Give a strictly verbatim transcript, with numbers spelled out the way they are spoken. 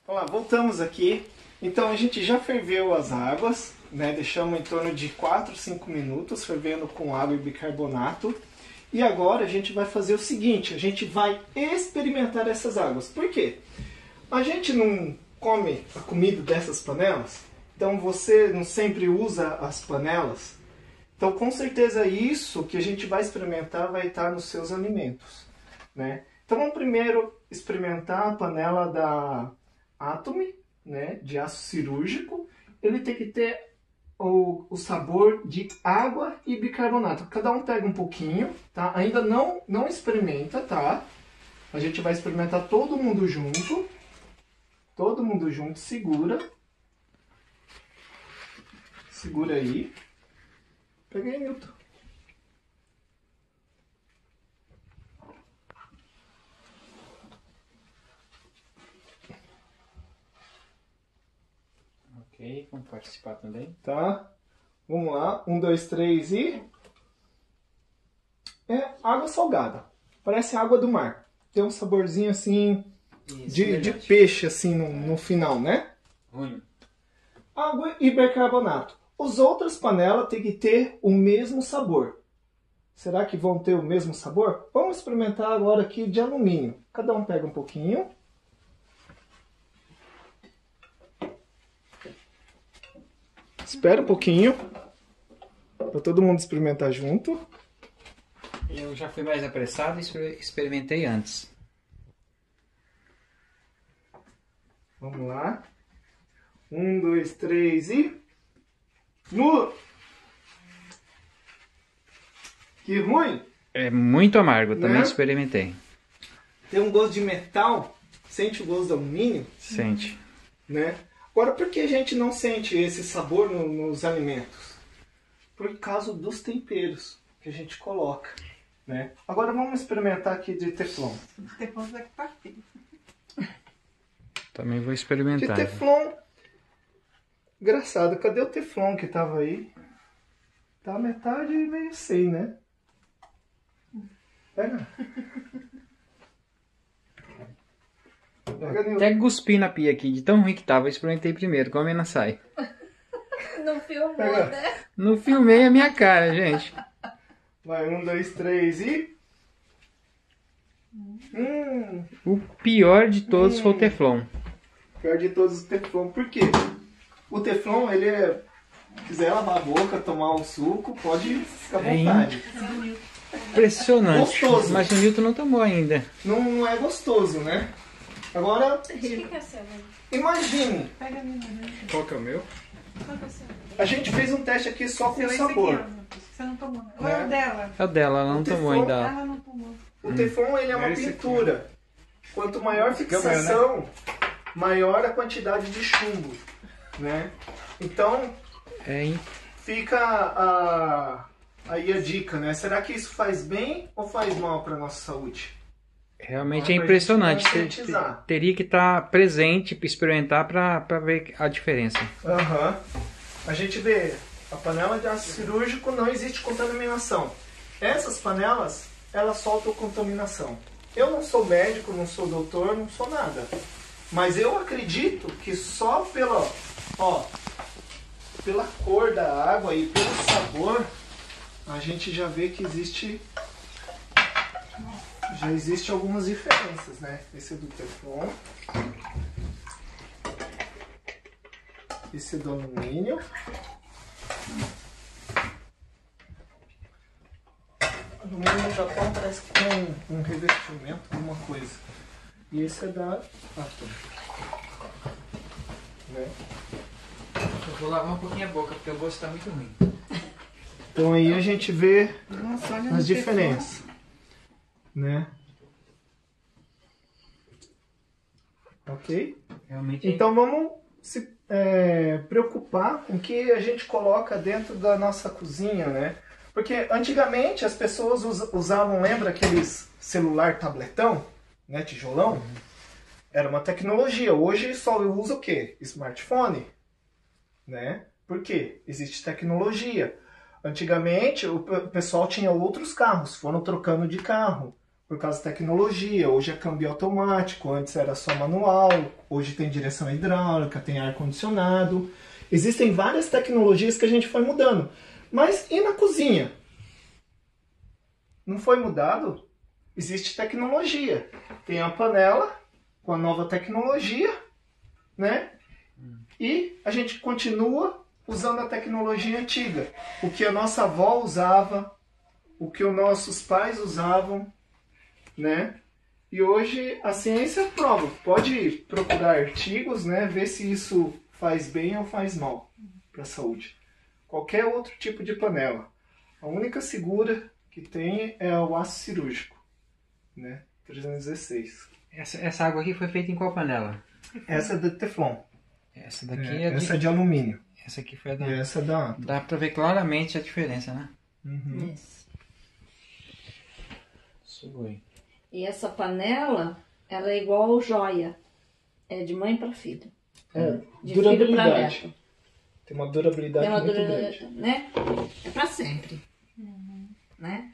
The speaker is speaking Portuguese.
Olá, voltamos aqui. Então a gente já ferveu as águas, né? Deixamos em torno de quatro, cinco minutos fervendo com água e bicarbonato. E agora a gente vai fazer o seguinte, a gente vai experimentar essas águas. Por quê? A gente não come a comida dessas panelas, então você não sempre usa as panelas. Então com certeza isso que a gente vai experimentar vai estar nos seus alimentos, né? Então vamos primeiro experimentar a panela da Atomy, né, de aço cirúrgico. Ele tem que ter o, o sabor de água e bicarbonato. Cada um pega um pouquinho, tá? Ainda não, não experimenta, tá? A gente vai experimentar todo mundo junto. Todo mundo junto, segura. Segura aí. Pega aí, Milton. Ok, vamos participar também. Tá? Vamos lá. Um, dois, três e... É água salgada. Parece água do mar. Tem um saborzinho assim... Isso, de, de peixe assim no, no final, né? Ruim. Água e bicarbonato. As outras panelas têm que ter o mesmo sabor. Será que vão ter o mesmo sabor? Vamos experimentar agora aqui de alumínio. Cada um pega um pouquinho. Espera um pouquinho. Para todo mundo experimentar junto. Eu já fui mais apressado e experimentei antes. Vamos lá. Um, dois, três e... No! Que ruim! É muito amargo, também Né? experimentei. Tem um gosto de metal. Sente o gosto do alumínio? Sente. Né? Agora, por que a gente não sente esse sabor no- nos alimentos? Por causa dos temperos que a gente coloca. Né? Agora vamos experimentar aqui de teflon. Teflon vai ficar feio. Também vou De experimentar. teflon. Engraçado, cadê o teflon que tava aí? Tá metade meio sem, né? Pega. Pega, Nilton. Até cuspi na pia aqui, de tão ruim que tava. Eu experimentei primeiro, como a sai. Não filmou, Pega. né? Não filmei a minha cara, gente. Vai, um, dois, três e... Hum, O pior de todos Hum. foi o Teflon. pior de todos os teflon. Por quê? O teflon, ele é... Se quiser lavar a boca, tomar um suco, pode ficar à É vontade. Impressionante. Gostoso. Mas o Newton não tomou ainda. Não, não é gostoso, né? Agora, O que que é seu, né? imagine. Pega a minha, né? Qual que é o meu? Qual que é o seu? A gente fez um teste aqui só com Seu esse sabor. aqui, ó. Você não tomou, né? Ou é Né? o dela? É o dela, ela não O tomou Teflon, ainda. Ela não tomou. O teflon, ele é uma Esse aqui, pintura. Quanto maior a Esse aqui é o meu, né? fixação, maior a quantidade de chumbo, né? Então, É, hein? fica a, aí a dica, né? Será que isso faz bem ou faz mal para nossa saúde? Realmente Pra é impressionante. gente Ter- conscientizar. ter- Teria que estar presente para experimentar para ver a diferença. Aham. A gente vê, a panela de aço cirúrgico não existe contaminação. Essas panelas, elas soltam contaminação. Eu não sou médico, não sou doutor, não sou nada. Mas eu acredito que só pela, ó, pela cor da água e pelo sabor, a gente já vê que existe, já existe algumas diferenças, né? Esse é do teflon. Esse é do alumínio. O alumínio no Japão parece que tem um, um revestimento, alguma coisa. E esse é da Atom. Né? Eu vou lavar um pouquinho a boca porque o gosto está muito ruim. Então aí a gente vê Nossa, olha as no diferenças. Né? Ok? Realmente. Então vamos se é, preocupar com o que a gente coloca dentro da nossa cozinha, né? Porque antigamente as pessoas us- usavam, lembra aqueles celular tabletão, né, tijolão? Era uma tecnologia. Hoje só usa o quê? Smartphone, né? Por quê? Existe tecnologia. Antigamente o pe- o pessoal tinha outros carros, foram trocando de carro. por causa da tecnologia. Hoje é câmbio automático, antes era só manual, hoje tem direção hidráulica, tem ar-condicionado. Existem várias tecnologias que a gente foi mudando. Mas e na cozinha? Não foi mudado? Existe tecnologia. Tem a panela com a nova tecnologia, né? E a gente continua usando a tecnologia antiga. O que a nossa avó usava, o que os nossos pais usavam, né? E hoje a ciência prova. Pode procurar artigos, né? Ver se isso faz bem ou faz mal para a saúde. Qualquer outro tipo de panela. A única segura que tem é o aço cirúrgico, né? trezentos e dezesseis. Essa, essa água aqui foi feita em qual panela? Essa é de Teflon. Essa daqui É, é, de... essa é de alumínio. Essa aqui foi a da... E essa é da... Dá pra ver claramente a diferença, né? Uhum. Isso. Sugoi. E essa panela, ela é igual ao joia. É de mãe para filho. É, De filho para durabilidade. neto. Tem uma durabilidade Tem uma muito durabilidade, grande. né? É para sempre. Né?